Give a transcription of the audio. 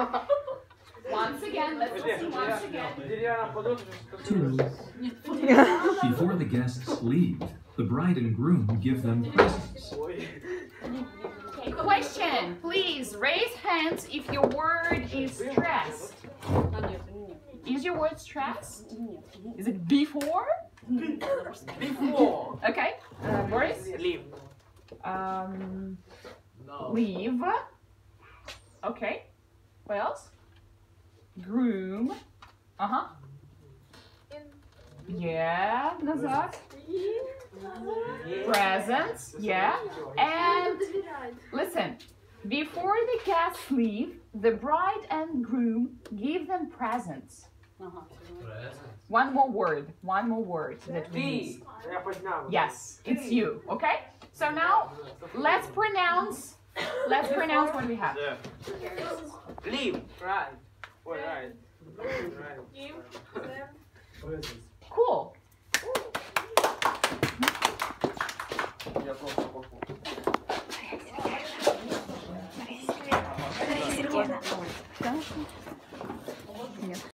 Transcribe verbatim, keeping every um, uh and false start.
Once again, let's listen once again. Two. Before the guests leave, the bride and groom give them presents. Okay, question. Please raise hands if your word is stressed. Is your word stressed? Is it before? Before. Okay. Uh, Boris? Leave. Um, No. leave. Okay. What else? Groom. Uh-huh. Yeah, Nazar. Presents. Yeah. And listen, before the guests leave, the bride and groom give them presents. One more word. One more word that we use. Yes, it's you. Okay? So now let's pronounce let's pronounce what we have. Leave. Right. Right. Cool. Сергеевна.